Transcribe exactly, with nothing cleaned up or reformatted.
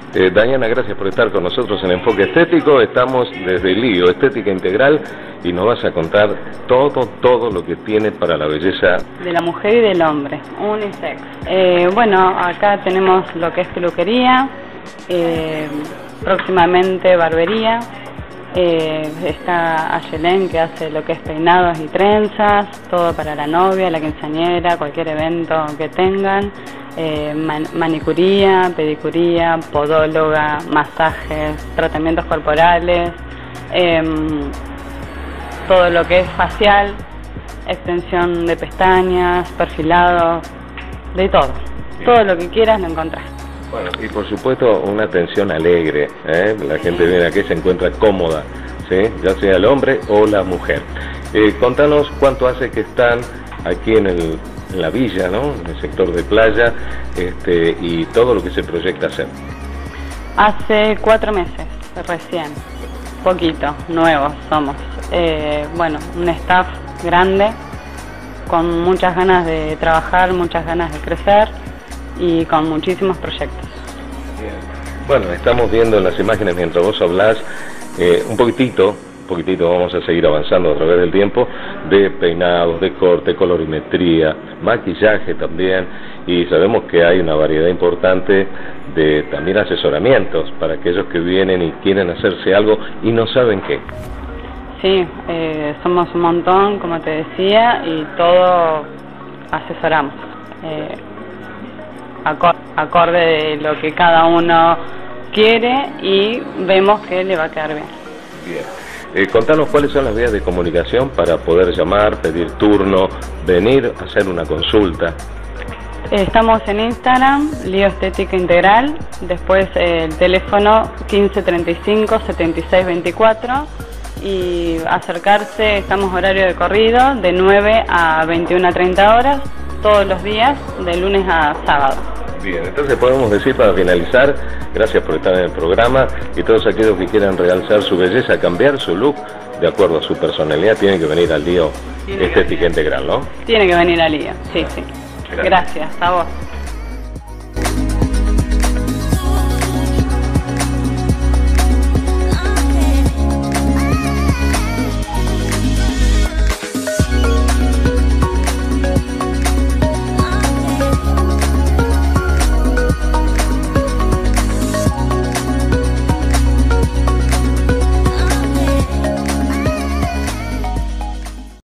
Eh, Dayana, gracias por estar con nosotros en Enfoque Estético. Estamos desde Lío, Estética Integral, y nos vas a contar todo, todo lo que tiene para la belleza de la mujer y del hombre, unisex. Eh, bueno, acá tenemos lo que es peluquería, eh, próximamente barbería. Eh, está Ayelén, que hace lo que es peinados y trenzas, todo para la novia, la quinceañera, cualquier evento que tengan. Eh, man manicuría, pedicuría, podóloga, masajes, tratamientos corporales, eh, todo lo que es facial, extensión de pestañas, perfilado, de todo. Todo lo que quieras lo encontrás. Bueno, y por supuesto una atención alegre, ¿eh? La gente viene aquí y se encuentra cómoda, ¿sí? Ya sea el hombre o la mujer. Eh, contanos cuánto hace que están aquí en, el, en la villa, ¿no? En el sector de playa, este, y todo lo que se proyecta hacer. Hace cuatro meses, recién, poquito, nuevos somos. Eh, bueno, un staff grande, con muchas ganas de trabajar, muchas ganas de crecer, y con muchísimos proyectos. Bien. Bueno, estamos viendo en las imágenes mientras vos hablás eh, un poquitito, un poquitito, vamos a seguir avanzando a través del tiempo, de peinados, de corte, colorimetría, maquillaje también, y sabemos que hay una variedad importante de también asesoramientos para aquellos que vienen y quieren hacerse algo y no saben qué. Sí, eh, somos un montón, como te decía, y todo asesoramos. Eh, acorde de lo que cada uno quiere y vemos que le va a quedar bien. Bien. Eh, contanos cuáles son las vías de comunicación para poder llamar, pedir turno, venir a hacer una consulta. Estamos en Instagram, Lío Estética Integral, después eh, el teléfono quince treinta y cinco setenta y seis veinticuatro, y acercarse, estamos horario de corrido de nueve a veintiuna treinta horas, todos los días, de lunes a sábado. Bien, entonces podemos decir para finalizar, gracias por estar en el programa, y todos aquellos que quieran realzar su belleza, cambiar su look de acuerdo a su personalidad, tienen que venir al Lío Estética Integral, ¿no? Tiene que venir al Lío, sí, sí. Gracias, Gracias, a vos.